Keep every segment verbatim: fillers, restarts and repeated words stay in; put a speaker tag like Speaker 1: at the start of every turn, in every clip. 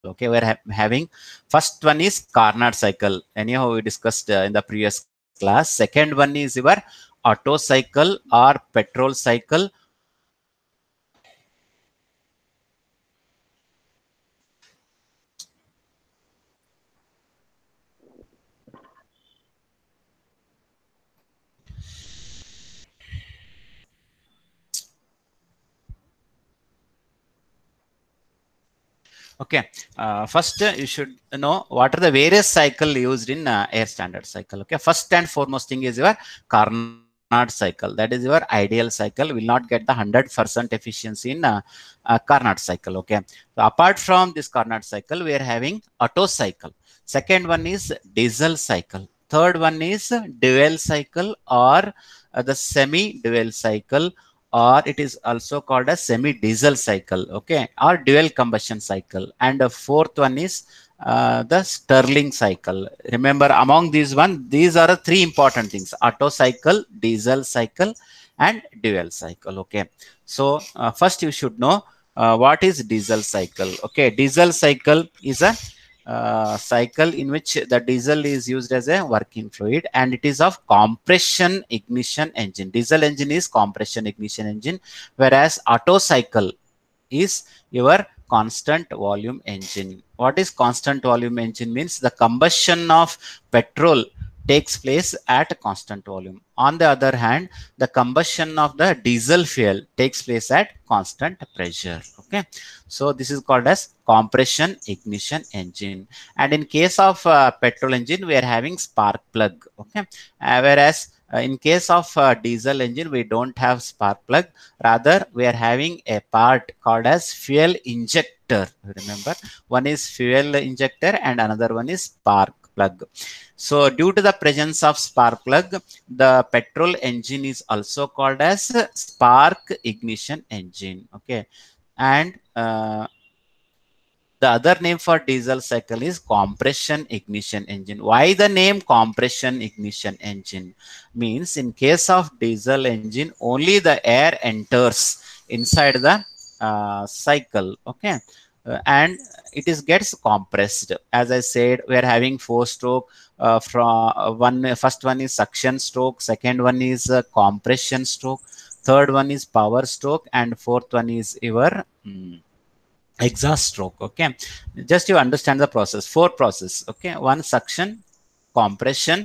Speaker 1: Okay, we're ha having first one is Carnot cycle. Anyhow, we discussed uh, in the previous class. Second one is your Otto cycle or petrol cycle. Okay, uh, first uh, you should know what are the various cycle used in uh, air standard cycle. Okay, first and foremost thing is your Carnot cycle. That is your ideal cycle. Will not get the one hundred percent efficiency in uh, uh, Carnot cycle. Okay, so apart from this Carnot cycle, we are having Otto cycle. Second one is diesel cycle. Third one is dual cycle or uh, the semi dual cycle, or it is also called a semi diesel cycle, okay, or dual combustion cycle. And the fourth one is uh, the Stirling cycle. Remember, among these one, these are the three important things: Otto cycle, diesel cycle, and dual cycle. Okay, so uh, first you should know uh, what is diesel cycle. Okay, diesel cycle is a uh, cycle in which the diesel is used as a working fluid, and it is of compression ignition engine. Diesel engine is compression ignition engine, whereas Otto cycle is your constant volume engine. What is constant volume engine means? The combustion of petrol takes place at constant volume. On the other hand, the combustion of the diesel fuel takes place at constant pressure. Okay, so this is called as compression ignition engine. And in case of uh, petrol engine, we are having spark plug. Okay, uh, whereas uh, in case of uh, diesel engine, we don't have spark plug. Rather, we are having a part called as fuel injector. Remember, one is fuel injector and another one is spark plug. So due to the presence of spark plug, the petrol engine is also called as spark ignition engine. Okay, and uh, the other name for diesel cycle is compression ignition engine. Why the name compression ignition engine? Means in case of diesel engine, only the air enters inside the uh, cycle. Okay, uh, and it is gets compressed. As I said, we are having four stroke. Uh, from uh, one first one is suction stroke, second one is uh, compression stroke, third one is power stroke, and fourth one is your mm, exhaust stroke. Okay, just you understand the process. Four process. Okay, one suction, compression,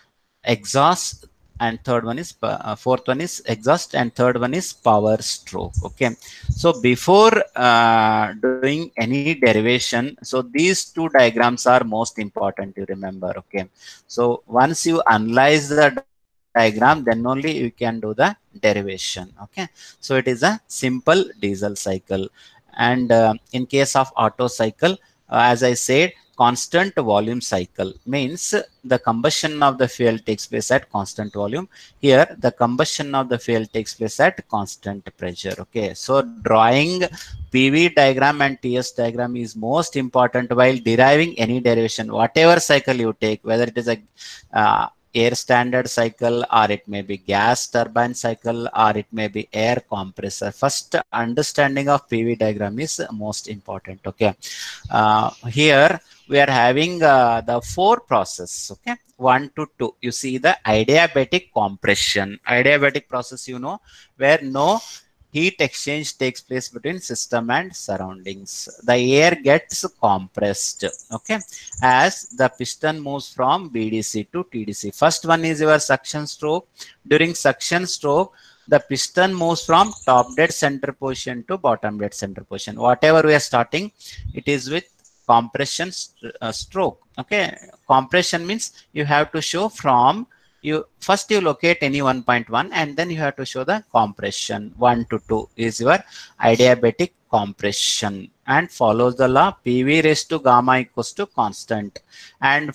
Speaker 1: exhaust, and third one is uh, fourth one is exhaust, and third one is power stroke. Okay, so before uh, doing any derivation, so these two diagrams are most important to remember. Okay, so once you analyze the diagram, then only you can do the derivation. Okay, so it is a simple diesel cycle. And uh, in case of Otto cycle, uh, as I said, constant volume cycle means the combustion of the fuel takes place at constant volume. Here the combustion of the fuel takes place at constant pressure. Okay, so drawing P V diagram and T S diagram is most important while deriving any derivation. Whatever cycle you take, whether it is a uh, air standard cycle, or it may be gas turbine cycle, or it may be air compressor, first understanding of P V diagram is most important. Okay, uh, here we are having uh, the four process. Okay, one to two. You see the adiabatic compression. Adiabatic process, you know, where no heat exchange takes place between system and surroundings. The air gets compressed. Okay, as the piston moves from B D C to T D C. First one is your suction stroke. During suction stroke, the piston moves from top dead center position to bottom dead center position. Whatever we are starting, it is with compression st uh, stroke. Okay, compression means you have to show from you first you locate any one point one, and then you have to show the compression. One to two is your adiabatic compression, and follows the law P V raised to gamma equals to constant. And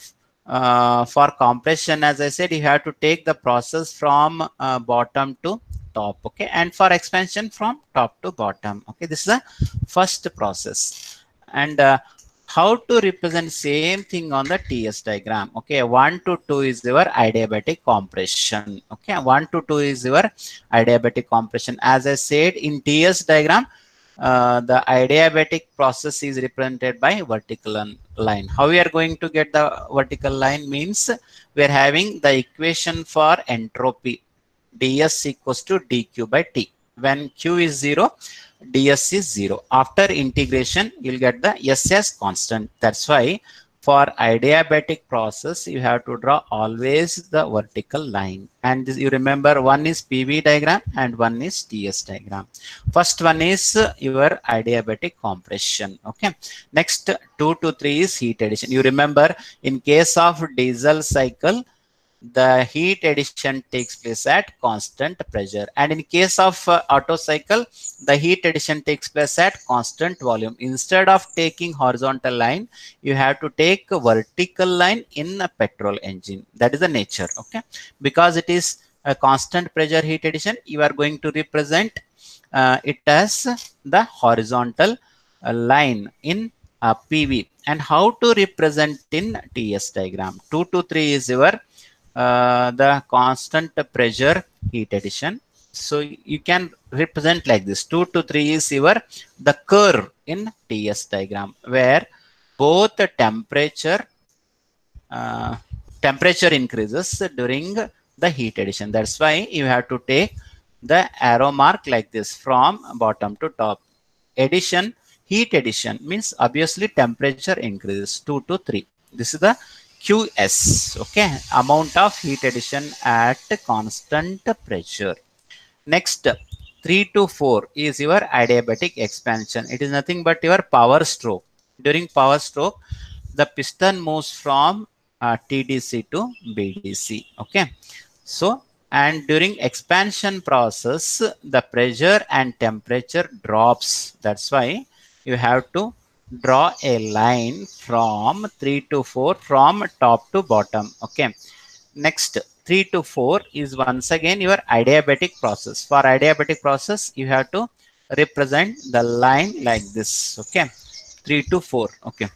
Speaker 1: uh, for compression, as I said, you have to take the process from uh, bottom to top. Okay, and for expansion from top to bottom. Okay, this is the first process. And uh, how to represent same thing on the T S diagram? Okay, one to two is your adiabatic compression. Okay, one to two is your adiabatic compression. As I said, in T S diagram, uh, the adiabatic process is represented by vertical line. How we are going to get the vertical line means we are having the equation for entropy, ds equals to dq by t. When q is zero, ds is zero. After integration, you'll get the s as constant. That's why for adiabatic process, you have to draw always the vertical line. And this, you remember, one is P V diagram and one is T S diagram. First one is uh, your adiabatic compression. Okay. Next, two to three is heat addition. You remember, in case of diesel cycle, the heat addition takes place at constant pressure, and in case of uh, Otto cycle, the heat addition takes place at constant volume. Instead of taking horizontal line, you have to take a vertical line in a petrol engine. That is the nature. Okay, because it is a constant pressure heat addition, you are going to represent uh, it as the horizontal uh, line in uh, P V. And how to represent in T S diagram? two to three is your uh, the constant pressure heat addition. So you can represent like this. two to three is your the curve in T S diagram, where both the temperature uh, temperature increases during the heat addition. That's why you have to take the arrow mark like this from bottom to top. Addition, heat addition means obviously temperature increases two to three. This is the Q S, okay, amount of heat addition at constant pressure. Next, three to four is your adiabatic expansion. It is nothing but your power stroke. During power stroke, the piston moves from uh, T D C to B D C, okay. So, and during expansion process, the pressure and temperature drops. That's why you have to draw a line from three to four from top to bottom. Okay. Next, three to four is once again your adiabatic process. For adiabatic process, you have to represent the line like this. Okay. three to four. Okay.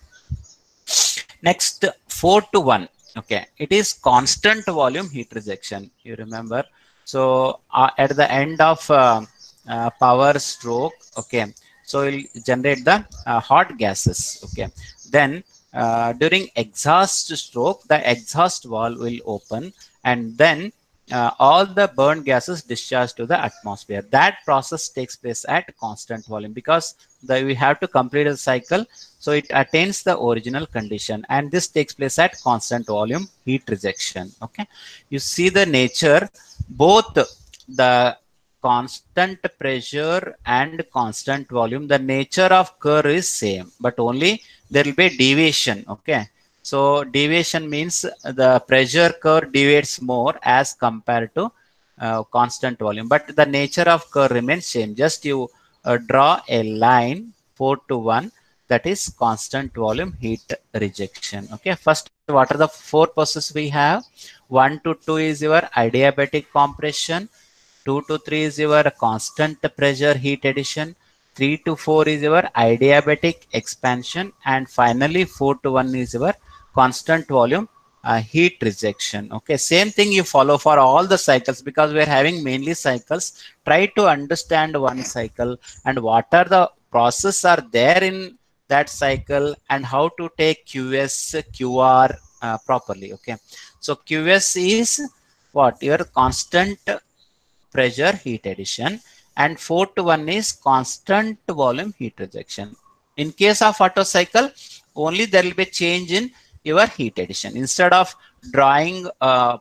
Speaker 1: Next, four to one. Okay. It is constant volume heat rejection. You remember. So uh, at the end of uh, uh, power stroke, okay, so it will generate the uh, hot gases. Okay. Then uh, during exhaust stroke, the exhaust valve will open, and then uh, all the burn gases discharge to the atmosphere. That process takes place at constant volume, because the, we have to complete the cycle, so it attains the original condition, and this takes place at constant volume heat rejection. Okay, you see the nature, both the constant pressure and constant volume, the nature of curve is same, but only there will be deviation. Okay, so deviation means the pressure curve deviates more as compared to uh, constant volume, but the nature of curve remains same. Just you uh, draw a line four to one, that is constant volume heat rejection. Okay, first, what are the four processes we have? One to two is your adiabatic compression. two to three is your constant pressure heat addition. three to four is your adiabatic expansion. And finally, four to one is your constant volume uh, heat rejection. Okay, same thing you follow for all the cycles, because we are having mainly cycles. Try to understand one cycle and what are the processes are there in that cycle, and how to take Q S, Q R uh, properly. Okay, so Q S is what? Your constant pressure heat addition, and four to one is constant volume heat rejection. In case of Otto cycle, only there will be change in your heat addition. Instead of drawing a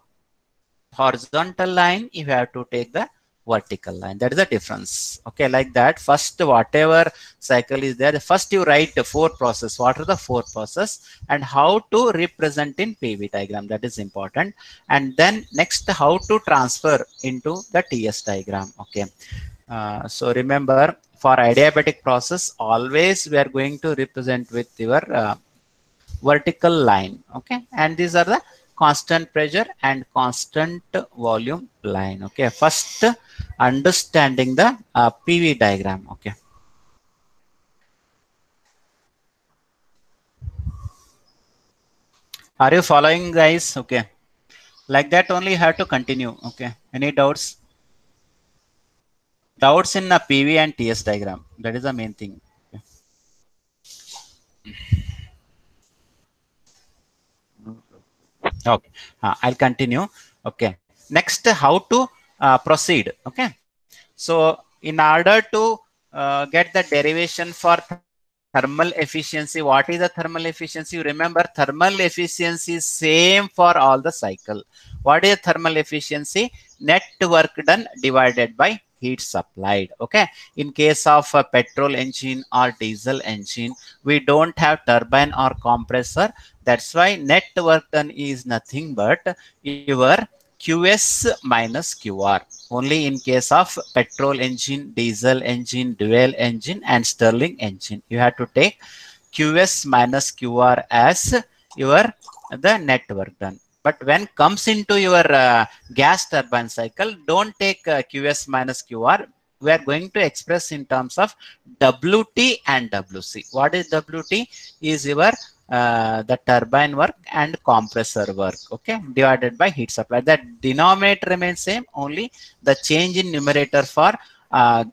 Speaker 1: horizontal line, you have to take the vertical line. That is the difference. Okay, like that. First, whatever cycle is there, first you write the four process. What are the four process and how to represent in P V diagram? That is important. And then next, how to transfer into the T S diagram. Okay. Uh, so remember, for adiabatic process, always we are going to represent with your uh, vertical line. Okay, and these are the constant pressure and constant volume line. Okay, first understanding the uh, P V diagram. Okay, are you following, guys? Okay, like that only you have to continue. Okay, any doubts? Doubts in a P V and T S diagram. That is the main thing. Okay, uh, I'll continue. Okay, next, how to uh, proceed. Okay, so in order to uh, get the derivation for thermal efficiency, what is the thermal efficiency? You remember, thermal efficiency is same for all the cycle. What is thermal efficiency? Net work done divided by heat supplied. Okay, in case of a petrol engine or diesel engine, we don't have turbine or compressor. That's why net work done is nothing but your Q S minus Q R. Only in case of petrol engine, diesel engine, dual engine, and Stirling engine, you have to take Q S minus Q R as your the net work done. But when comes into your uh, gas turbine cycle, don't take uh, Q S minus Q R. We are going to express in terms of W T and W C. What is W T? Is your uh, the turbine work and compressor work, okay, divided by heat supply. That denominator remains same, only the change in numerator for uh,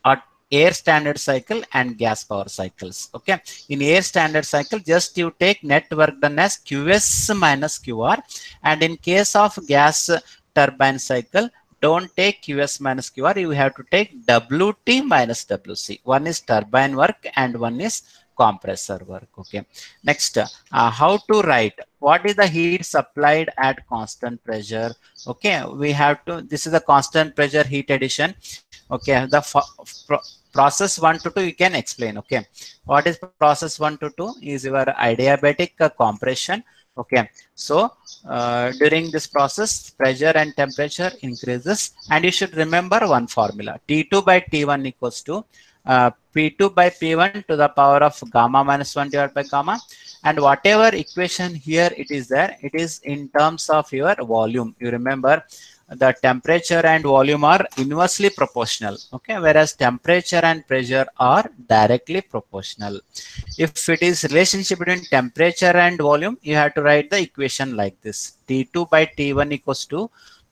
Speaker 1: air standard cycle and gas power cycles. Okay, in air standard cycle, just you take net work done as Q S minus Q R, and in case of gas turbine cycle, don't take Q S minus Q R, you have to take W T minus W C. One is turbine work and one is compressor work. Okay, next, uh, how to write what is the heat supplied at constant pressure. Okay, we have to, this is the constant pressure heat addition. Okay, the pro process one to two you can explain. Okay, what is process one to two? Is your adiabatic uh, compression. Okay, so uh, during this process, pressure and temperature increases, and you should remember one formula: T two by T one equals to uh, P two by P one to the power of gamma minus one divided by gamma. And whatever equation here it is there, it is in terms of your volume. You remember, the temperature and volume are inversely proportional. Okay, whereas temperature and pressure are directly proportional. If it is relationship between temperature and volume, you have to write the equation like this: T two by T one equals to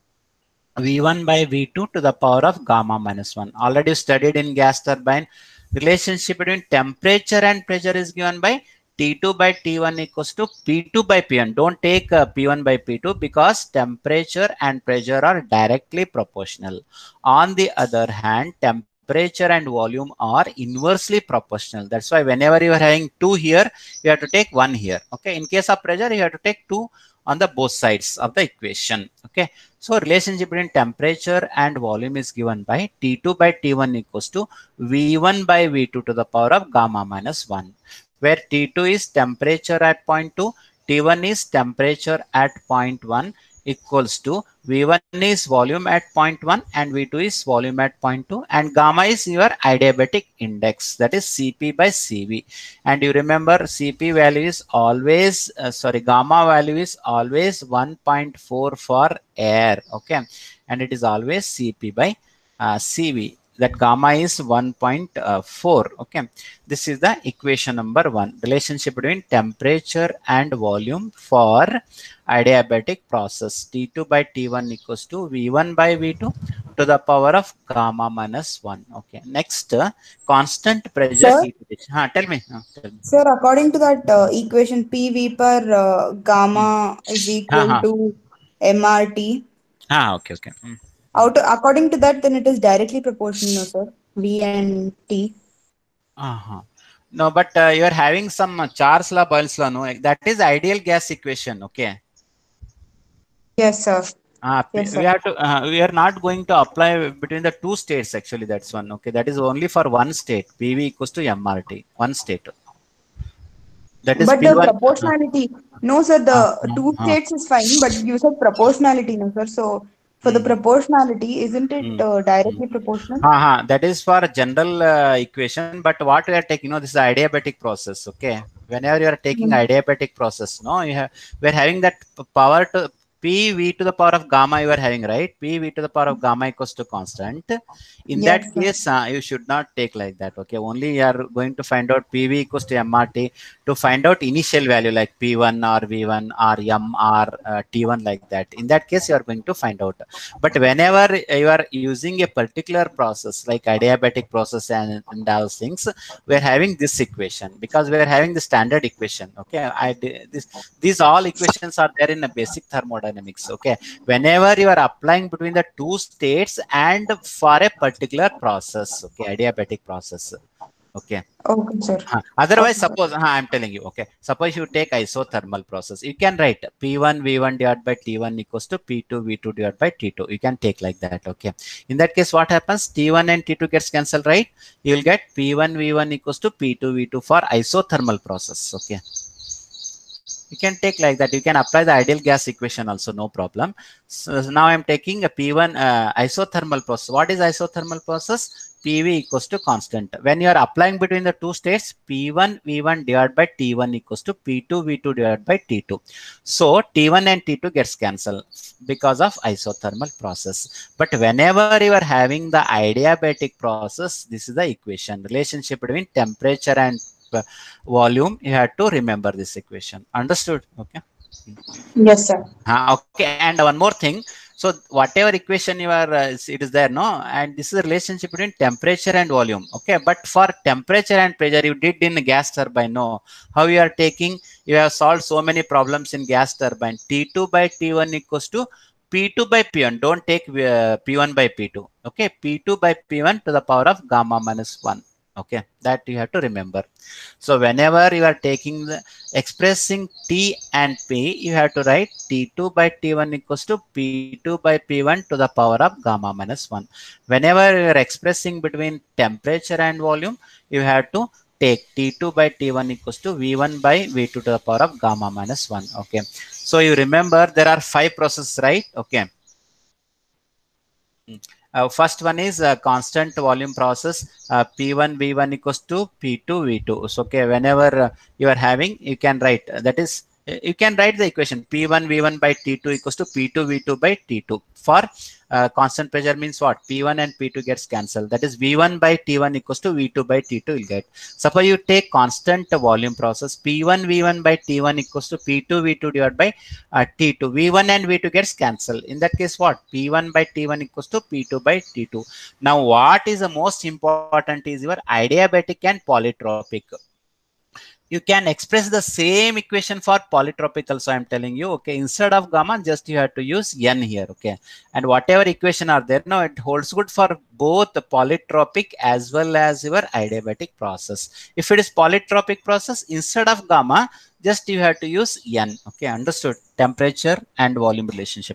Speaker 1: V one by V two to the power of gamma minus one. Already studied in gas turbine, relationship between temperature and pressure is given by T two by T one equals to P two by P one. Don't take uh, P one by P two because temperature and pressure are directly proportional. On the other hand, temperature and volume are inversely proportional. That's why whenever you are having two here, you have to take one here. Okay, in case of pressure, you have to take two on the both sides of the equation. Okay, so relationship between temperature and volume is given by T two by T one equals to V one by V two to the power of gamma minus one, where T two is temperature at point two, T one is temperature at point one, equals to V one is volume at point one and V two is volume at point two, and gamma is your adiabatic index, that is C P by C V. And you remember, C P value is always, uh, sorry, gamma value is always one point four for air. Okay, and it is always C P by uh, C V. That gamma is one point four. Okay, this is the equation number one, relationship between temperature and volume for adiabatic process. T two by T one equals to V one by V two to the power of gamma minus one. Okay, next, uh, constant pressure
Speaker 2: Sir?
Speaker 1: heat addition. Huh, tell me, huh, tell me.
Speaker 2: Sir, according to that uh, equation, P V per uh, gamma
Speaker 1: Hmm.
Speaker 2: is
Speaker 1: Uh
Speaker 2: equal
Speaker 1: -huh.
Speaker 2: to M R T.
Speaker 1: Ah, okay, okay. Hmm.
Speaker 2: Out, according to that, then it is directly proportional, no, sir? V and T.
Speaker 1: Uh-huh. No, but uh, you are having some uh, Charles law, Boyle's law, no? That is ideal gas equation. Okay.
Speaker 2: Yes, sir.
Speaker 1: Uh,
Speaker 2: Yes,
Speaker 1: we
Speaker 2: sir.
Speaker 1: have to. Uh, we are not going to apply between the two states. Actually, that's one. Okay, that is only for one state. P V equals to M R T. One state. That is
Speaker 2: But the
Speaker 1: P one. Uh,
Speaker 2: proportionality, no, sir,
Speaker 1: uh,
Speaker 2: the
Speaker 1: uh,
Speaker 2: two
Speaker 1: uh,
Speaker 2: states is fine, but you said proportionality, no, sir. So for the
Speaker 1: mm,
Speaker 2: proportionality, isn't it
Speaker 1: mm,
Speaker 2: uh,
Speaker 1: mm.
Speaker 2: directly proportional?
Speaker 1: Uh -huh. That is for general uh, equation. But what we are taking, you know, this is adiabatic process. Okay. Whenever you are taking
Speaker 2: Mm.
Speaker 1: adiabatic process, no, you have we are having that power to P V to the power of gamma you are having, right? P V to the power of gamma equals to constant. In that
Speaker 2: Yes, sir.
Speaker 1: case, uh, you should not take like that. Okay, only you are going to find out P V equals to M R T to find out initial value like P one or V one or M or uh, T one, like that. In that case, you are going to find out. But whenever you are using a particular process like adiabatic process and, and those things, we are having this equation because we are having the standard equation. Okay, I this these all equations are there in a basic thermodynamics. Okay, whenever you are applying between the two states and for a particular process, okay, adiabatic process. Okay.
Speaker 2: Okay, sir.
Speaker 1: Huh. Otherwise,
Speaker 2: Okay, sir.
Speaker 1: suppose huh, I'm telling you, okay, suppose you take isothermal process, you can write P one V one divided by T one equals to P two V two divided by T two. You can take like that. Okay. In that case, what happens? T one and T two gets cancelled, right? You will get P one V one equals to P two V two for isothermal process. Okay. You can take like that. You can apply the ideal gas equation also, no problem. So now I'm taking a P one uh, isothermal process. What is isothermal process? P V equals to constant. When you are applying between the two states, P one V one divided by T one equals to P two V two divided by T two. So T one and T two gets cancelled because of isothermal process. But whenever you are having the adiabatic process, this is the equation, relationship between temperature and volume. You have to remember this equation. Understood? Okay.
Speaker 2: Yes, sir.
Speaker 1: Uh, okay. And one more thing. So whatever equation you are, uh, it is there, no? And this is a relationship between temperature and volume. Okay. But for temperature and pressure, you did in gas turbine, no? How you are taking, you have solved so many problems in gas turbine. T two by T one equals to P two by P one. Don't take uh, P one by P two. Okay. P two by P one to the power of gamma minus one. Okay. That you have to remember. So whenever you are taking the expressing T and P, you have to write T two by T one equals to P two by P one to the power of gamma minus one. Whenever you are expressing between temperature and volume, you have to take T two by T one equals to V one by V two to the power of gamma minus one. Okay. So you remember there are five processes, right? Okay. Uh, first one is a constant volume process, uh, P one V one equals to P two V two. So, okay, whenever uh, you are having, you can write, uh, that is, you can write the equation P one V one by T two equals to P two V two by T two. For uh, constant pressure means what? P one and P two gets cancelled. That is V one by T one equals to V two by T two will get. Suppose you take constant volume process, P one V one by T one equals to P two V two divided by uh, T two. V one and V two gets cancelled. In that case, what? P one by T one equals to P two by T two. Now, what is the most important is your adiabatic and polytropic. You can express the same equation for polytropic also. I'm telling you, okay, instead of gamma, just you have to use N here, okay. And whatever equation are there, now it holds good for both the polytropic as well as your adiabatic process. If it is polytropic process, instead of gamma, just you have to use N, okay, understood? Temperature and volume relationship.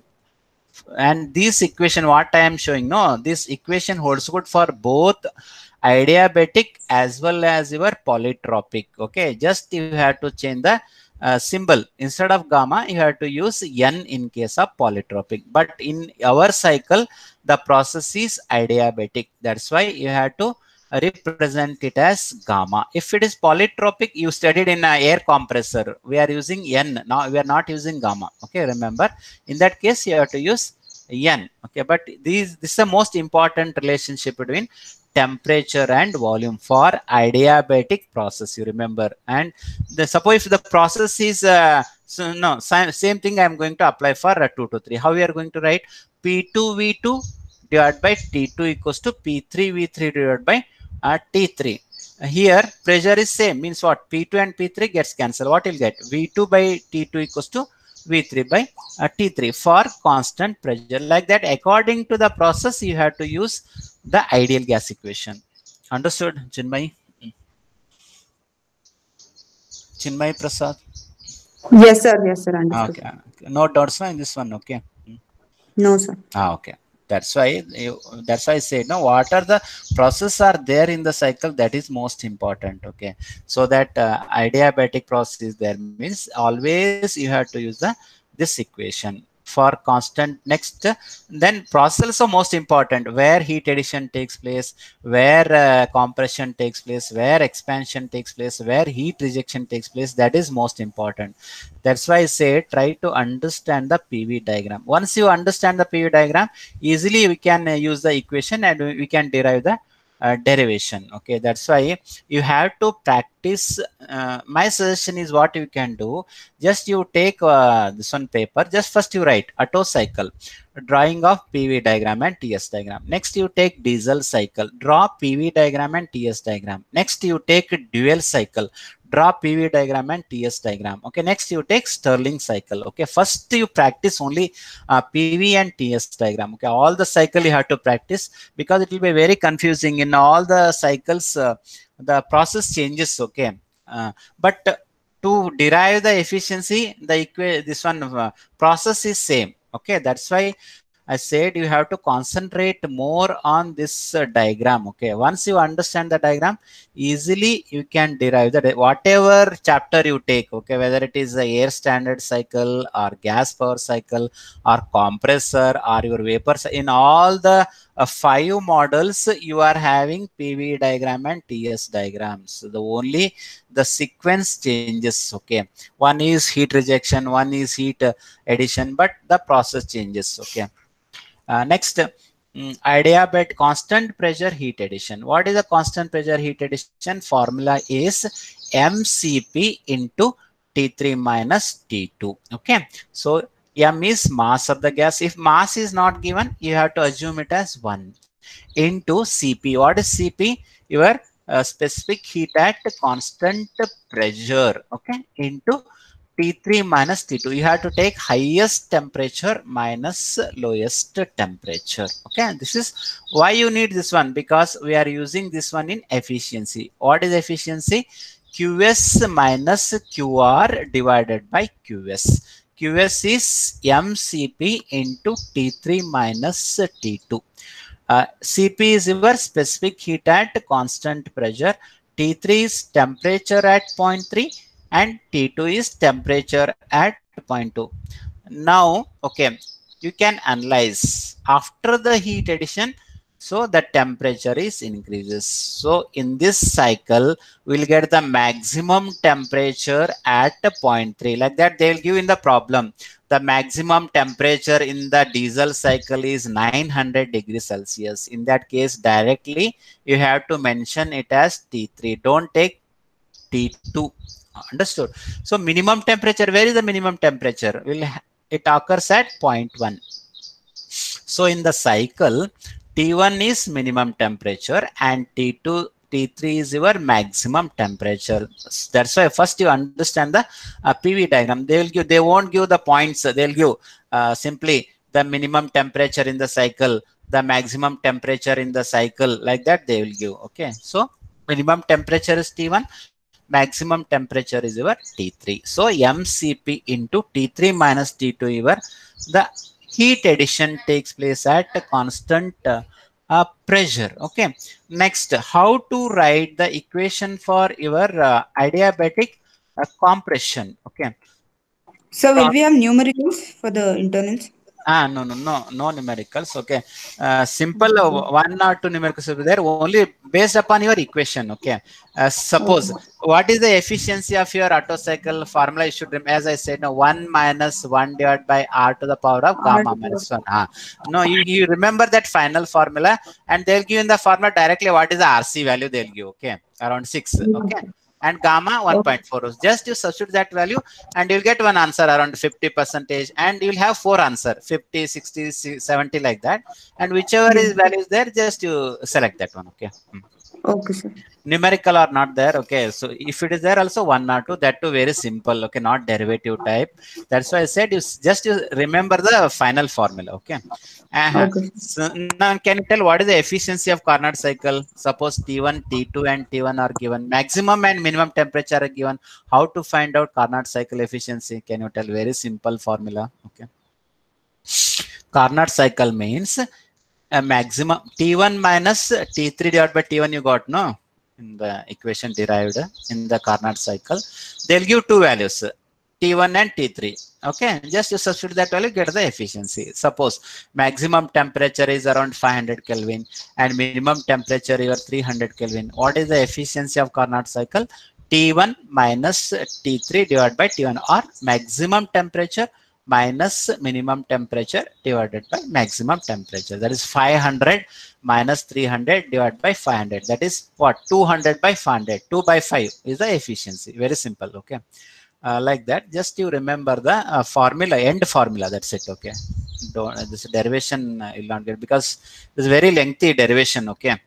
Speaker 1: And this equation, what I am showing, no, this equation holds good for both adiabatic as well as your polytropic. Okay, just you have to change the uh, symbol. Instead of gamma, you have to use N in case of polytropic. But in our cycle, the process is adiabatic. That's why you have to represent it as gamma. If it is polytropic, you studied in an air compressor, we are using N. Now we are not using gamma. Okay, remember, in that case you have to use N. Okay, but these this is the most important relationship between temperature and volume for adiabatic process, you remember. And the suppose if the process is uh, so no same, same thing I'm going to apply for uh, two to three. How we are going to write? P two V two divided by T two equals to P three V three divided by uh, T three. Uh, here pressure is same, means what? P two and P three gets cancelled. What you'll get? V two by T two equals to V three by uh, T three for constant pressure. Like that, according to the process, you have to use the ideal gas equation. Understood, Chinmay? Chinmay Prasad?
Speaker 2: Yes, sir. Yes, sir. Understood.
Speaker 1: Okay. No doubts in this one, okay?
Speaker 2: No, sir.
Speaker 1: Ah, okay. That's why you, that's why I say, no, what are the processes are there in the cycle, that is most important. Okay, so that uh, adiabatic process is there, means always you have to use the this equation. for constant. Next, then process also most important, where heat addition takes place, where uh, compression takes place, where expansion takes place, where heat rejection takes place. That is most important. That's why I say try to understand the P V diagram. Once you understand the P V diagram, easily we can uh, use the equation and we can derive the uh, derivation. Okay, that's why you have to practice. Uh, my suggestion is what you can do. Just you take uh, this one paper. Just first you write Otto cycle, drawing of P V diagram and T S diagram. Next you take diesel cycle, draw P V diagram and T S diagram. Next you take dual cycle, draw P V diagram and T S diagram. Okay, next you take Stirling cycle. Okay, first you practice only uh, P V and T S diagram. Okay, all the cycle you have to practice, because it will be very confusing in all the cycles. Uh, the process changes. Okay, uh, but uh, to derive the efficiency, the equa this one uh, process is same. Okay, that's why I said you have to concentrate more on this uh, diagram. Okay, once you understand the diagram, easily you can derive that whatever chapter you take. Okay, whether it is the air standard cycle or gas power cycle or compressor or your vapor, in all the uh, five models you are having P V diagram and T S diagrams. The only the sequence changes. Okay, one is heat rejection, one is heat uh, addition, but the process changes. Okay. Uh, next, um, adiabatic constant pressure heat addition. What is the constant pressure heat addition? Formula is M C P into T three minus T two. Okay, so M is mass of the gas. If mass is not given, you have to assume it as one into C P. What is C P? Your uh, specific heat at constant pressure. Okay, into T three minus T two. You have to take highest temperature minus lowest temperature. Okay, this is why you need this one, because we are using this one in efficiency. What is efficiency? Q S minus Q R divided by Q S. Q S is M C P into T three minus T two. Uh, C P is your specific heat at constant pressure. T three is temperature at zero point three. And T two is temperature at zero point two. Now, okay, you can analyze after the heat addition. So the temperature is increases. So in this cycle, we'll get the maximum temperature at zero point three. Like that, they'll give in the problem. The maximum temperature in the diesel cycle is nine hundred degrees Celsius. In that case, directly you have to mention it as T three. Don't take T two. Understood? So minimum temperature, where is the minimum temperature? Will it occurs at zero point one. So in the cycle, T one is minimum temperature and T two, T three is your maximum temperature. That's why first you understand the uh, P V diagram. They will give, they won't give the points. They'll give uh, simply the minimum temperature in the cycle, the maximum temperature in the cycle, like that they will give. Okay, so minimum temperature is T one. Maximum temperature is your T three. So M C P into T three minus T two, your the heat addition takes place at a constant uh, uh, pressure. Okay. Next, how to write the equation for your uh, adiabatic uh, compression. Okay.
Speaker 2: So will we have numericals for the internals?
Speaker 1: Ah, no, no, no, no numericals. Okay. Uh, simple uh, one or two numericals will be there only based upon your equation. Okay. Uh, suppose
Speaker 2: Okay.
Speaker 1: what is the efficiency of your Otto cycle formula? You should, as I said, no, one minus one divided by R to the power of gamma
Speaker 2: R
Speaker 1: minus one. Ah, no, you, you remember that final formula, and they'll give in the formula directly what is the R C value they'll give. Okay. Around six. Okay. And gamma one point four. Just you substitute that value and you'll get one answer around fifty percentage, and you'll have four answer fifty, sixty, seventy, like that. And whichever is value is there, just you select that one. Okay. Hmm.
Speaker 2: Okay, sir.
Speaker 1: Numerical or not there. Okay. So if it is there also one or two, that too very simple. Okay. Not derivative type. That's why I said you just you remember the final formula. Okay. Uh-huh.
Speaker 2: Okay.
Speaker 1: So now can you tell what is the efficiency of Carnot cycle? Suppose T one, T two and T one are given. Maximum and minimum temperature are given. How to find out Carnot cycle efficiency? Can you tell? Very simple formula. Okay. Carnot cycle means a maximum T one minus T three divided by T one you got, no? In the equation derived in the Carnot cycle. They'll give two values, T one and T three. Okay, just you substitute that value, get the efficiency. Suppose maximum temperature is around five hundred Kelvin and minimum temperature is three hundred Kelvin. What is the efficiency of Carnot cycle? T one minus T three divided by T one, or maximum temperature minus minimum temperature divided by maximum temperature. That is five hundred minus three hundred divided by five hundred. That is what? two hundred by five hundred. two by five is the efficiency. Very simple. Okay. Uh, like that, just you remember the uh, formula, end formula. That's it. Okay. Don't, uh, this derivation uh, you'll not get, because it's very lengthy derivation. Okay.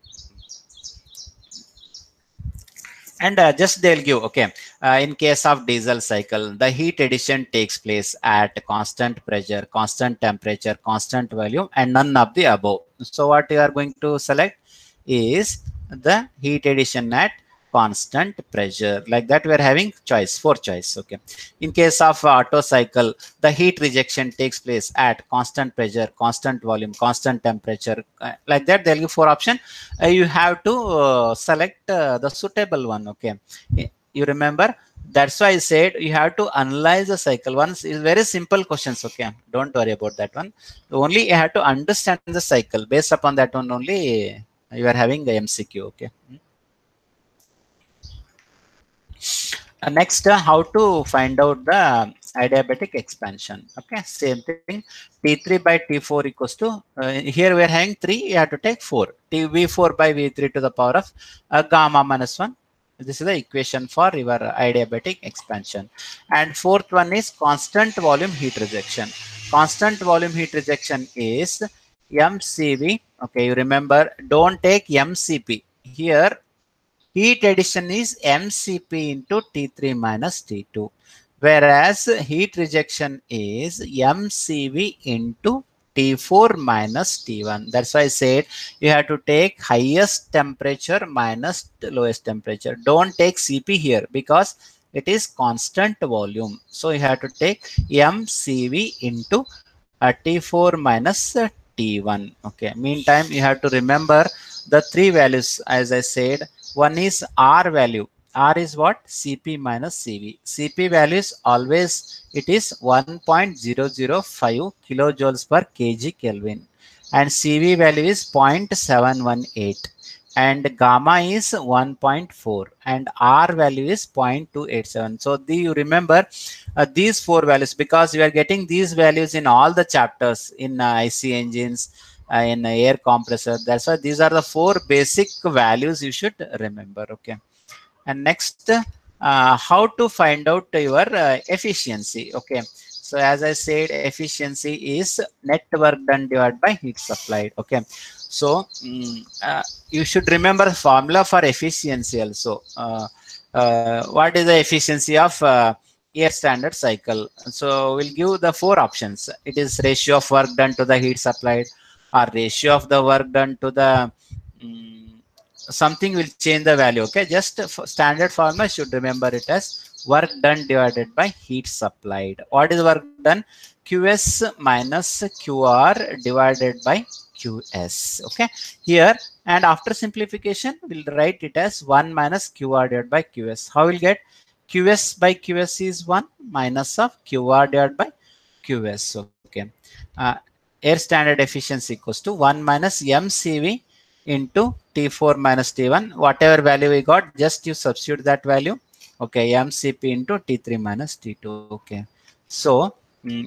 Speaker 1: And uh, just they'll give, okay, uh, in case of diesel cycle, the heat addition takes place at constant pressure, constant temperature, constant volume, and none of the above. So what you are going to select is the heat addition at constant pressure. Like that, we are having choice, four choice. Okay. In case of uh, Otto cycle, the heat rejection takes place at constant pressure, constant volume, constant temperature. Uh, like that, they'll give four option. Uh, you have to uh, select uh, the suitable one. Okay. You remember, that's why I said you have to analyze the cycle. Once is very simple questions. Okay. Don't worry about that one. Only you have to understand the cycle. Based upon that one only, you are having the M C Q. Okay. Uh, next, uh, how to find out the adiabatic expansion. Okay, same thing. T three by T four equals to, uh, here we are having three, you have to take four. T V four by V three to the power of uh, gamma minus one. This is the equation for your adiabatic expansion. And fourth one is constant volume heat rejection. Constant volume heat rejection is M C V. Okay, you remember, don't take M C P. Here, heat addition is M C P into T three minus T two, whereas heat rejection is M C V into T four minus T one. That's why I said you have to take highest temperature minus the lowest temperature. Don't take C P here because it is constant volume. So you have to take M C V into uh, T four minus uh, T one. Okay. Meantime, you have to remember the three values, as I said. One is R value. R is what? C P minus C V. C P value is always, it is one point zero zero five kilojoules per kg Kelvin. And C V value is zero point seven one eight. And gamma is one point four. And R value is zero point two eight seven. So the, you remember uh, these four values, because you are getting these values in all the chapters in uh, I C engines, Uh, in uh, air compressor. That's why these are the four basic values you should remember. Okay. And next, uh, how to find out your uh, efficiency. Okay. So as I said, efficiency is net work done divided by heat supplied. Okay. So um, uh, you should remember the formula for efficiency also. Uh, uh, what is the efficiency of uh, air standard cycle? So we'll give the four options. It is ratio of work done to the heat supplied, or ratio of the work done to the um, something will change the value. Okay, just for standard formula should remember it as work done divided by heat supplied. What is work done? Qs minus Qr divided by Qs. Okay, here, and after simplification we'll write it as one minus Qr divided by Qs. How we'll get? Qs by Qs is one minus of Qr divided by Qs. Okay. Uh, air standard efficiency equals to one minus M C V into T four minus T one. Whatever value we got, just you substitute that value. Okay, M C P into T three minus T two. Okay. So mm,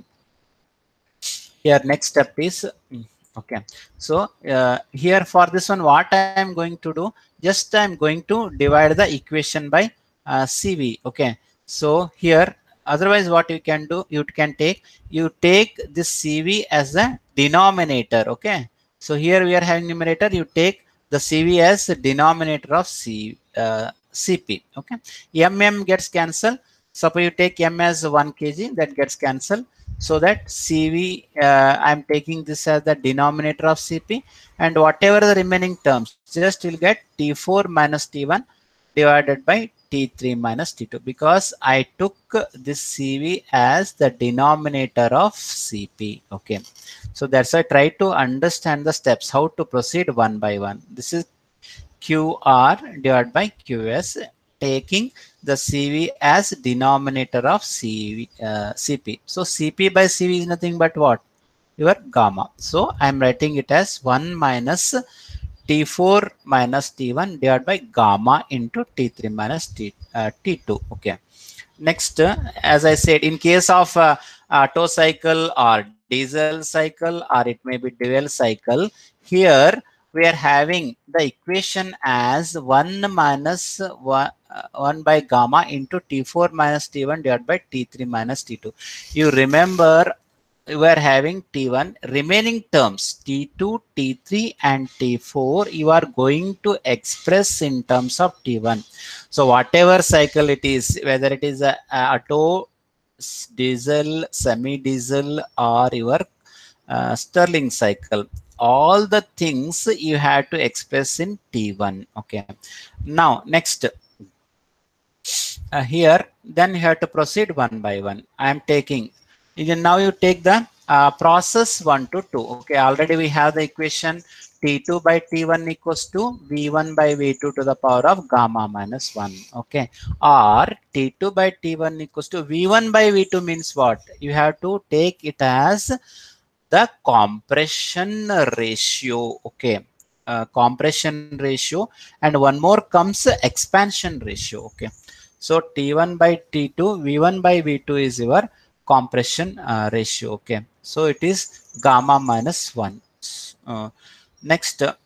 Speaker 1: here next step is, mm, okay. So uh, here for this one, what I am going to do, just I am going to divide the equation by uh, C V. Okay. So here, otherwise what you can do, you can take, you take this C V as the denominator. Okay. So here we are having numerator, you take the C V as the denominator of C, uh, C P. Okay. M M gets cancelled. Suppose you take M as one kilogram, that gets cancelled. So that C V, uh, I'm taking this as the denominator of C P, and whatever the remaining terms, just you'll get T four minus T one divided by T three minus T two, because I took this C V as the denominator of C P. Okay. So that's why I try to understand the steps, how to proceed one by one. This is Q R divided by Q S, taking the C V as denominator of C V, uh, C P. So C P by C V is nothing but what? Your gamma. So I'm writing it as one minus T four minus T one divided by gamma into T three minus T, uh, T two. Okay. Next, uh, as I said, in case of uh, Otto cycle or diesel cycle, or it may be dual cycle, here we are having the equation as one minus one, uh, one by gamma into T four minus T one divided by T three minus T two. You remember we are having T one, remaining terms T two, T three and T four you are going to express in terms of T one. So whatever cycle it is, whether it is a, a Otto, diesel, semi-diesel or your uh, Stirling cycle, all the things you have to express in T one. Okay. Now next, uh, here then you have to proceed one by one. I am taking, now you take the uh, process one to two. Okay, already we have the equation T two by T one equals to V one by V two to the power of gamma minus one. Okay, or T two by T one equals to V one by V two means what? You have to take it as the compression ratio. Okay, uh, compression ratio, and one more comes expansion ratio. Okay, so T one by T two, V one by V two is your compression uh, ratio. Okay, so it is gamma minus one. Uh, next, uh,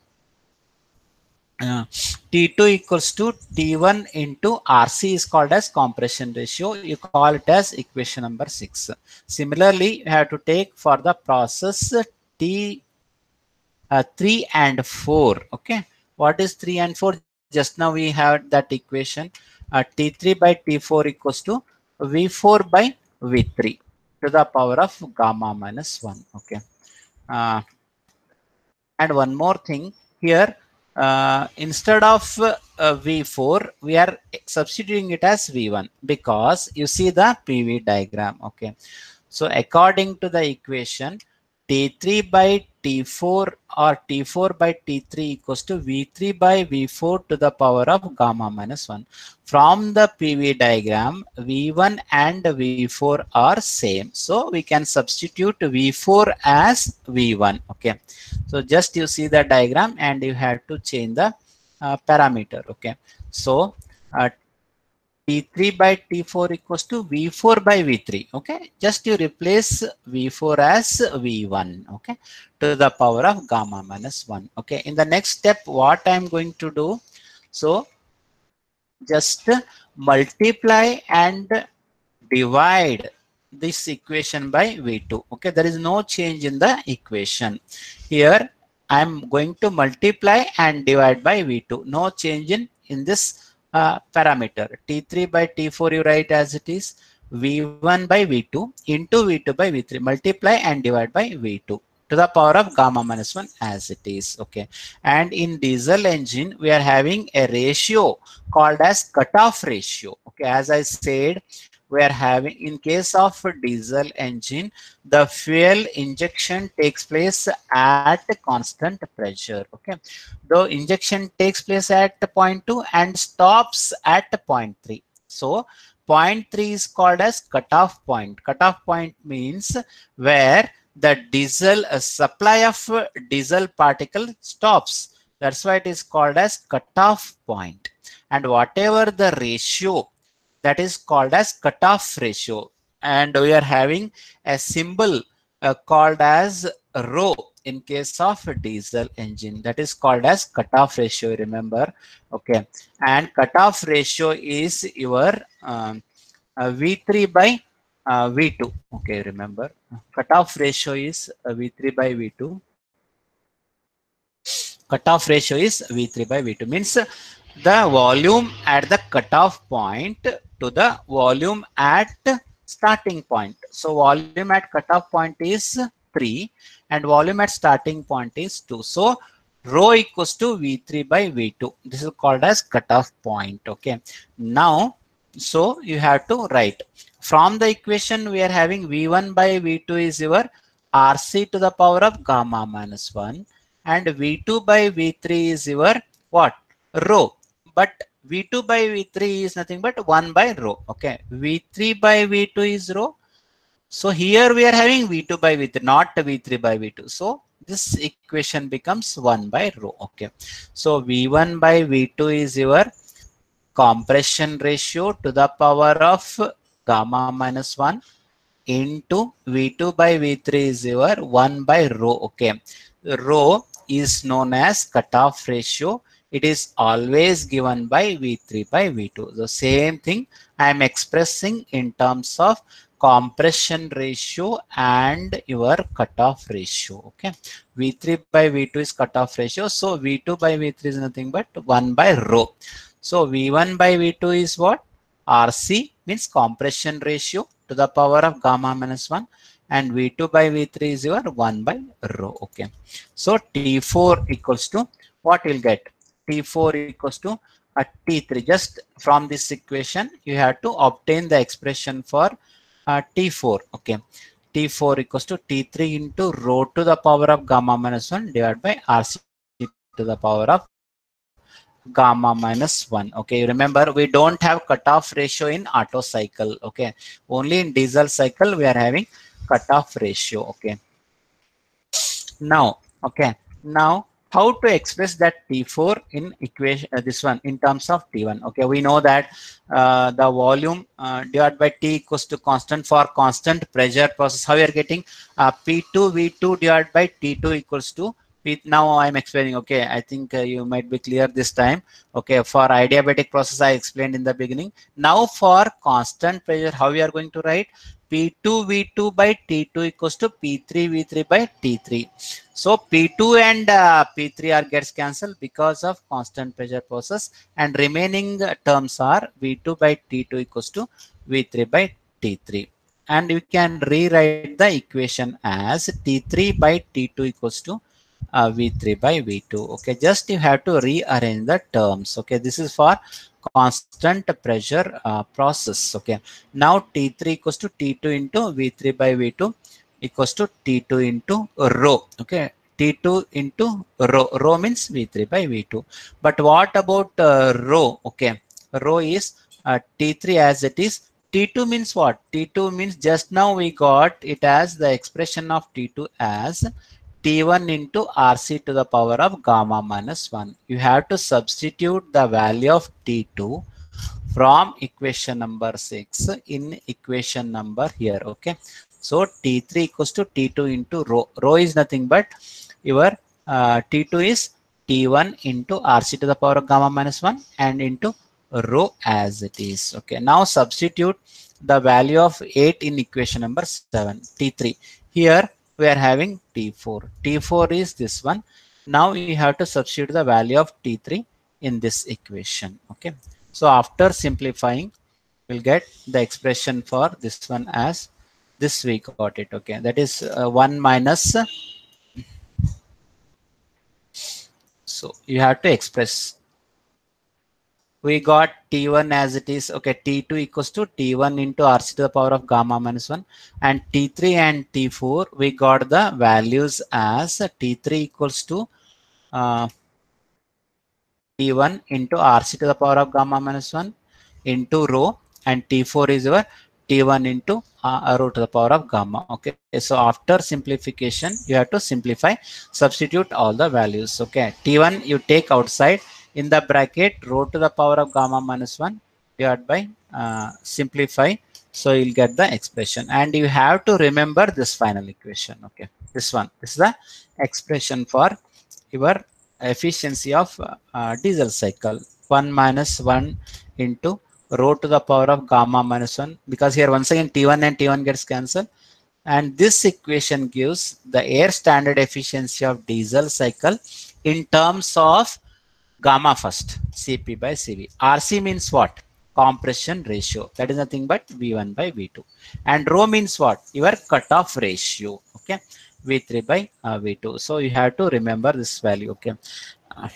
Speaker 1: uh, T two equals to T one into R C is called as compression ratio. You call it as equation number six. Similarly, you have to take for the process T uh, three and four. Okay, what is three and four? Just now we have that equation. Uh, T three by T four equals to V four by V three to the power of gamma minus one. Okay. Uh, and one more thing here, uh, instead of uh, V four, we are substituting it as V one because you see the P V diagram. Okay. So according to the equation, T three by T four or T four by T three equals to V three by V four to the power of gamma minus one. From the P V diagram, V one and V four are same. So we can substitute V four as V one. Okay. So just you see the diagram and you have to change the uh, parameter. Okay. So uh, T three by T four equals to V four by V three. Okay, just you replace V four as V one. Okay, to the power of gamma minus one. Okay, in the next step, what I'm going to do, so just multiply and divide this equation by V two. Okay, there is no change in the equation. Here, I'm going to multiply and divide by V two. No change in, in this Uh, parameter. T three by T four you write as it is, V one by V two into V two by V three, multiply and divide by V two to the power of gamma minus one as it is. Okay, and in diesel engine we are having a ratio called as cutoff ratio. Okay, as I said, we are having, in case of diesel engine, the fuel injection takes place at constant pressure. Okay, the injection takes place at point two and stops at point three. So point three is called as cutoff point. Cutoff point means where the diesel uh, supply of uh, diesel particle stops. That's why it is called as cutoff point. And whatever the ratio, that is called as cutoff ratio. And we are having a symbol uh, called as rho in case of a diesel engine, that is called as cutoff ratio, remember. Okay, and cutoff ratio is your um, uh, V three by uh, V two. Okay, remember, cutoff ratio is uh, V three by V two. Cutoff ratio is V three by V two, means the volume at the cutoff point to the volume at starting point. So volume at cutoff point is three and volume at starting point is two. So rho equals to V three by V two. This is called as cutoff point. Okay. Now, so you have to write from the equation we are having V one by V two is your R C to the power of gamma minus one, and V two by V three is your what? Rho. But V two by V three is nothing but one by rho. Okay, V three by V two is rho. So here we are having V two by V three, not V three by V two. So this equation becomes one by rho. Okay, so V one by V two is your compression ratio to the power of gamma minus one into V two by V three is your one by rho. Okay, rho is known as cutoff ratio. It is always given by V three by V two. The same thing I am expressing in terms of compression ratio and your cutoff ratio. Okay, V three by V two is cutoff ratio. So V two by V three is nothing but one by rho. So V one by V two is what? R C means compression ratio to the power of gamma minus one, and V two by V three is your one by rho. Okay, so T four equals to what you'll get? T four equals to a T three. Just from this equation you have to obtain the expression for uh, T four. Okay, T four equals to T three into rho to the power of gamma minus one divided by R C to the power of gamma minus one. Okay, remember we don't have cutoff ratio in Otto cycle. Okay, only in diesel cycle we are having cutoff ratio. Okay, now okay, now how to express that T four in equation, uh, this one in terms of T one. Okay, we know that uh, the volume uh, divided by T equals to constant for constant pressure process. How we are getting uh, P two V two divided by T two equals to P. Now I'm explaining. Okay, I think uh, you might be clear this time. Okay, for adiabatic process I explained in the beginning. Now for constant pressure, how we are going to write? P two V two by T two equals to P three V three by T three. So P two and uh, P three are gets cancelled because of constant pressure process, and remaining terms are V two by T two equals to V three by T three. And you can rewrite the equation as T three by T two equals to uh, V three by V two. Okay, just you have to rearrange the terms. Okay, this is for constant pressure uh, process. Okay, now T three equals to T two into V three by V two equals to T two into rho. Okay, T two into rho. Rho means V three by V two. But what about uh, rho? Okay, rho is uh, T three as it is. T two means what? T two means just now we got it as the expression of T two as T one into R C to the power of gamma minus one. You have to substitute the value of T two from equation number six in equation number here. Okay, so T three equals to T two into rho. Rho is nothing but your uh, T two is T one into R C to the power of gamma minus one and into rho as it is. Okay, now substitute the value of eight in equation number seven, T three. Here we are having T four. T four is this one. Now you have to substitute the value of T three in this equation. Okay, so after simplifying, we'll get the expression for this one as this. We got it. Okay, that is uh, one minus. So you have to express. We got T one as it is. Okay, T two equals to T one into R C to the power of gamma minus one, and T three and T four we got the values as T three equals to uh, T one into R C to the power of gamma minus one into rho, and T four is your T one into uh, rho to the power of gamma. Okay, so after simplification, you have to simplify, substitute all the values. Okay, T one you take outside. In the bracket, rho to the power of gamma minus one divided by uh, simplify. So you'll get the expression, and you have to remember this final equation. Okay, this one. This is the expression for your efficiency of uh, uh, diesel cycle. one minus one into rho to the power of gamma minus one, because here once again T one and T one gets cancelled. And this equation gives the air standard efficiency of diesel cycle in terms of gamma first, C P by C V. R C means what? Compression ratio. That is nothing but V one by V two. And rho means what? Your cutoff ratio. Okay, V three by uh, V two. So you have to remember this value. Okay. Uh,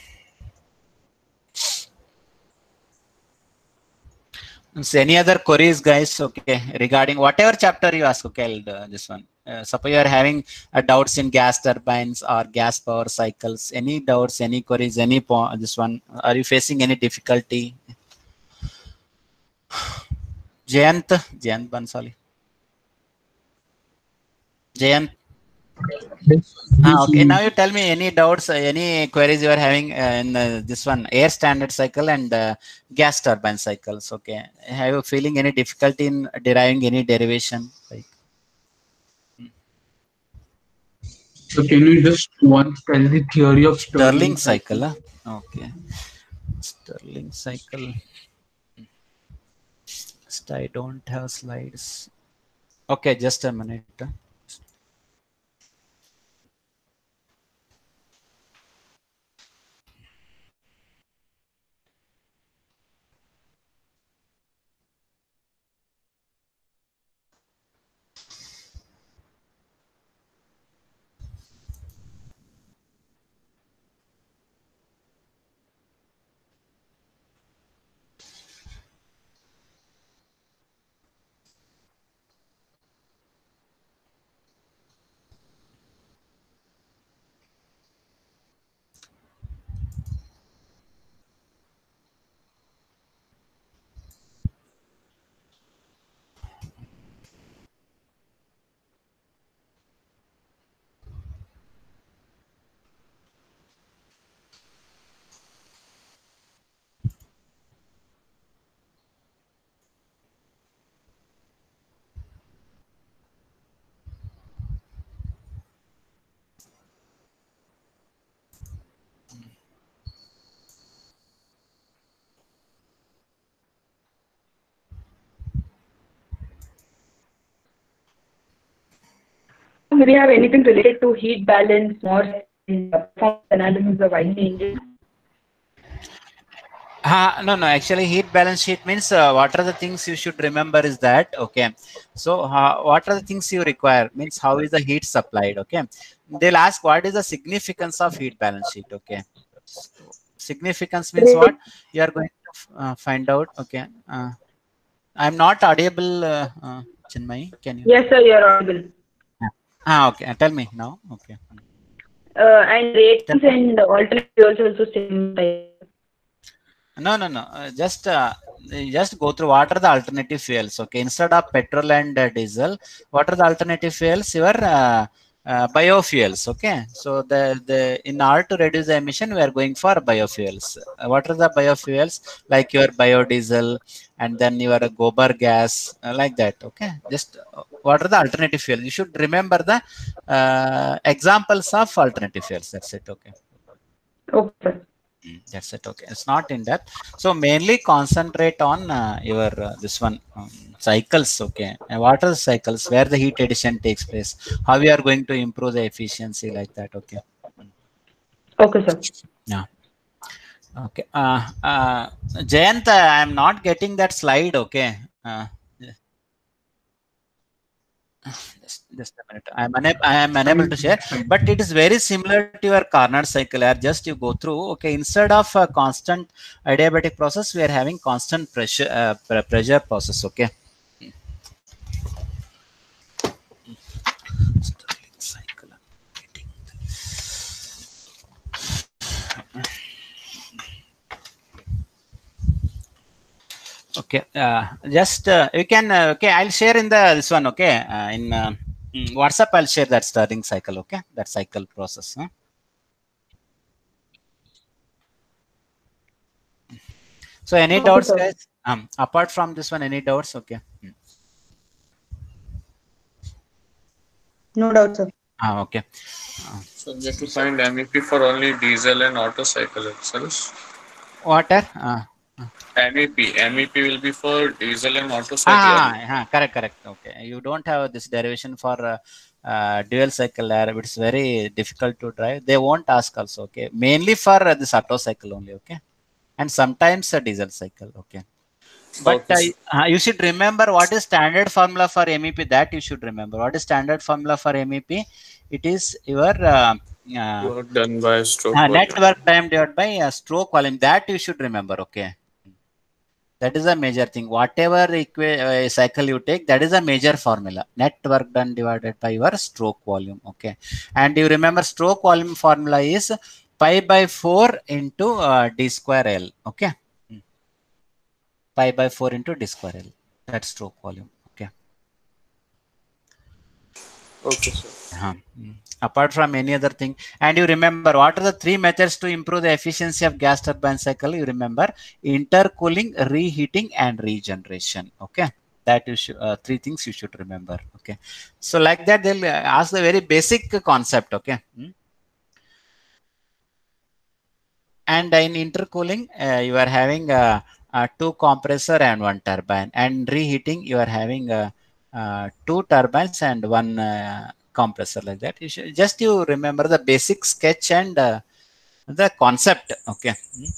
Speaker 1: so any other queries, guys? Okay, regarding whatever chapter you ask. Okay, I'll, uh, this one. Uh, suppose you are having uh, doubts in gas turbines or gas power cycles. Any doubts? Any queries? Any this one? Are you facing any difficulty? Jayant, Jayant Bansali. Jayant. Ah, okay. Now you tell me any doubts, uh, any queries you are having uh, in uh, this one, air standard cycle and uh, gas turbine cycles. Okay. Have you feeling any difficulty in deriving any derivation? Like,
Speaker 3: so can you just once tell the theory of
Speaker 1: Stirling
Speaker 3: Stirling
Speaker 1: cycle?
Speaker 3: cycle?
Speaker 1: Huh? Okay. Stirling cycle. Just I don't have slides. Okay, just a minute.
Speaker 4: Do we have anything related to heat balance or performance analysis of I C engine?
Speaker 1: Uh, no, no, actually heat balance sheet means uh, what are the things you should remember is that, okay. So uh, what are the things you require means how is the heat supplied, okay. They'll ask what is the significance of heat balance sheet, okay. Significance means what you are going to uh, find out, okay. Uh, I'm not audible, uh, uh, Chinmay, can you?
Speaker 4: Yes, sir, you're audible.
Speaker 1: Ah, okay, tell me now, okay.
Speaker 4: Uh, and ratings and alternate fuels also same type.
Speaker 1: No, no, no. Uh, just uh, just go through what are the alternative fuels. Okay, instead of petrol and uh, diesel, what are the alternative fuels? Your uh, uh, biofuels. Okay, so the the in order to reduce the emission, we are going for biofuels. Uh, what are the biofuels? Like your biodiesel, and then your gobar gas, uh, like that. Okay, just uh, what are the alternative fuels? You should remember the uh, examples of alternative fuels. That's it. Okay.
Speaker 4: Okay.
Speaker 1: That's it. Okay, it's not in depth. So mainly concentrate on uh, your uh, this one um, cycles. Okay, and what are the cycles where the heat addition takes place? How we are going to improve the efficiency like that? Okay.
Speaker 4: Okay, sir.
Speaker 1: Yeah. Okay. Uh, uh, Jayant, I am not getting that slide. Okay. Uh, Just, just a minute. I am unable. I am unable to share, but it is very similar to your Carnot cycle. Or just you go through. Okay, instead of a constant adiabatic process, we are having constant pressure uh, pressure process. Okay. Cycle. Okay. Uh, just uh, you can. Uh, okay, I'll share in the this one. Okay. Uh, in uh, WhatsApp, I'll share that Stirling cycle. Okay, that cycle process. Huh? So any
Speaker 4: Okay,
Speaker 1: doubts,
Speaker 4: sir.
Speaker 1: guys? Um, apart from this one, any doubts? Okay. Hmm.
Speaker 2: No doubt, sir.
Speaker 1: Ah, okay.
Speaker 5: Uh, so we have to find M E P for only diesel and auto cycle itself.
Speaker 1: Water? Uh,
Speaker 5: M E P. M E P will be for diesel and auto cycle.
Speaker 1: ah, ah, correct, correct. Okay. You don't have this derivation for uh, uh, dual cycle air. It's very difficult to drive. They won't ask also. Okay. Mainly for uh, this auto cycle only. Okay. And sometimes a diesel cycle. Okay. But
Speaker 5: Okay.
Speaker 1: uh, you should remember what is standard formula for M E P. That you should remember. What is standard formula for M E P? It is your uh, uh,
Speaker 5: work done by stroke
Speaker 1: uh,
Speaker 5: volume.
Speaker 1: net work time divided by uh, stroke volume. That you should remember. Okay. That is a major thing. Whatever uh, cycle you take, that is a major formula. Net work done divided by your stroke volume. Okay. And you remember stroke volume formula is pi by four into uh, d square L. Okay. pi by four into d square L. That's stroke volume. Okay.
Speaker 5: Okay, sir.
Speaker 1: Uh-huh. Mm. Apart from any other thing, and you remember what are the three methods to improve the efficiency of gas turbine cycle? You remember intercooling, reheating, and regeneration. Okay, that you should uh, three things you should remember. Okay, so like that they'll uh, ask the very basic concept. Okay. Mm. And in intercooling, uh, you are having uh, uh, two compressor and one turbine, and reheating you are having uh, uh, two turbines and one uh, compressor, like that. You should just you remember the basic sketch and uh, the concept. Okay.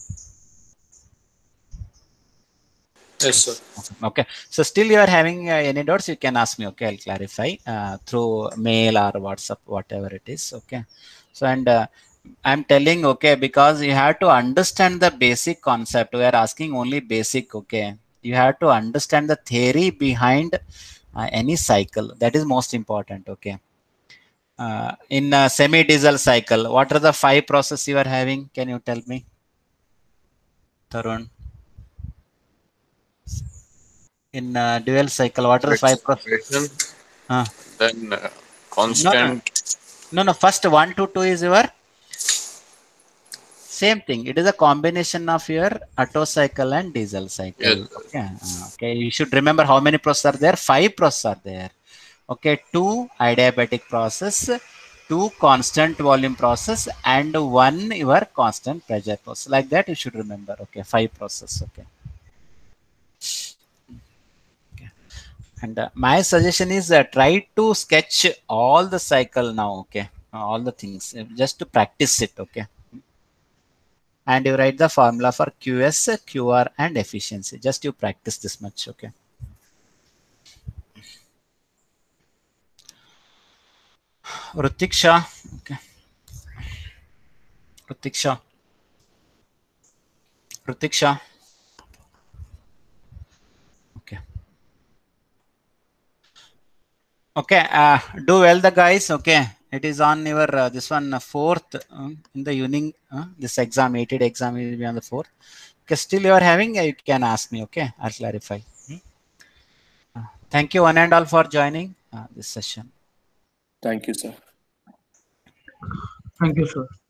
Speaker 5: Yes, sir.
Speaker 1: Okay. So still you are having uh, any doubts, you can ask me. Okay, I'll clarify uh, through mail or WhatsApp, whatever it is. Okay. So and uh, I'm telling, okay, because you have to understand the basic concept. We are asking only basic. Okay. You have to understand the theory behind uh, any cycle. That is most important. Okay. Uh, in a semi-diesel cycle, what are the five processes you are having? Can you tell me, Tarun? In uh, dual cycle, what are the five processes? Uh,
Speaker 5: Then uh,
Speaker 1: no, no,
Speaker 5: constant.
Speaker 1: no, no. First one to two is your same thing. It is a combination of your Otto cycle and diesel cycle.
Speaker 5: Yes.
Speaker 1: Okay. Uh, okay. You should remember how many processes are there. Five processes are there. Okay. Two adiabatic process, two constant volume process, and one your constant pressure process. Like that, you should remember. Okay. Five processes. Okay. And uh, my suggestion is uh, try to sketch all the cycle now. Okay. All the things just to practice it. Okay. And you write the formula for Q S, Q R, and efficiency. Just you practice this much. Okay. Rutik Shah. Okay. Rutik Shah. Rutik Shah. Okay. Okay. Uh, do well, the guys. Okay. It is on your uh, this one uh, fourth uh, in the evening. Uh, this exam, eighty exam will be on the fourth. Okay. Still you are having. Uh, you can ask me. Okay. I'll clarify. Hmm? Uh, thank you one and all for joining uh, this session.
Speaker 6: Thank you, sir.
Speaker 3: Thank you, sir.